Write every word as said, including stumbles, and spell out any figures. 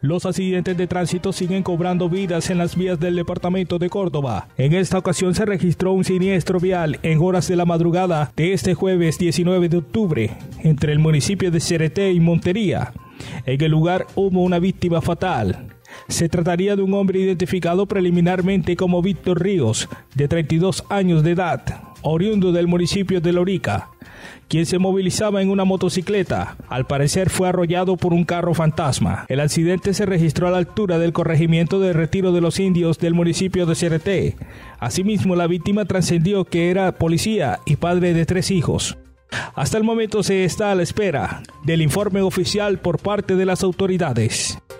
Los accidentes de tránsito siguen cobrando vidas en las vías del departamento de Córdoba. En esta ocasión se registró un siniestro vial en horas de la madrugada de este jueves diecinueve de octubre entre el municipio de Cereté y Montería. En el lugar hubo una víctima fatal. Se trataría de un hombre identificado preliminarmente como Víctor Ríos, de treinta y dos años de edad, oriundo del municipio de Lorica, quien se movilizaba en una motocicleta. Al parecer fue arrollado por un carro fantasma. El accidente se registró a la altura del corregimiento de Retiro de los Indios del municipio de Cereté. Asimismo, la víctima trascendió que era policía y padre de tres hijos. Hasta el momento se está a la espera del informe oficial por parte de las autoridades.